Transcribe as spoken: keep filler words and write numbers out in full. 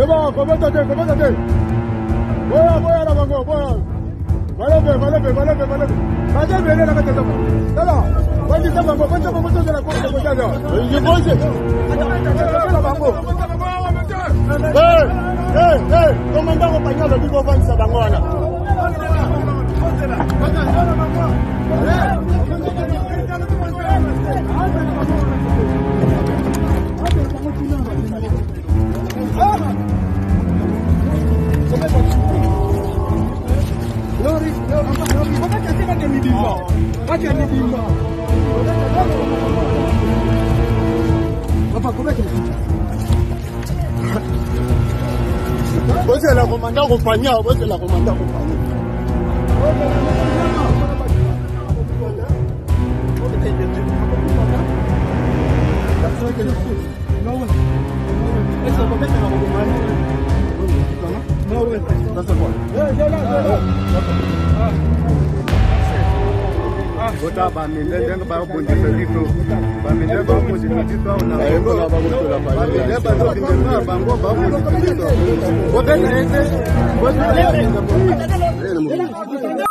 C'est bon, comment t'as dit, comment t'as dit? Boya, boya, la bango, boya. Valebe, valebe, valebe, valebe. Valebe, elle est là, maintenant. Ça va. Vas-y, ça va, vas-y, ça va, vas-y, de la course, de la course. Il est bon, c'est. La bango. Hey, hey, hey, commandant compagnon, le bigo vend sa bango, là. Vous êtes la commandant compagnie, vous êtes la commandant compagnie. Bota baminde ndenga ba bonje pelito baminde ba bonje pelito na Ayembo la bango la baminde ba bonje bango ba bonje pelito bota nende bota nende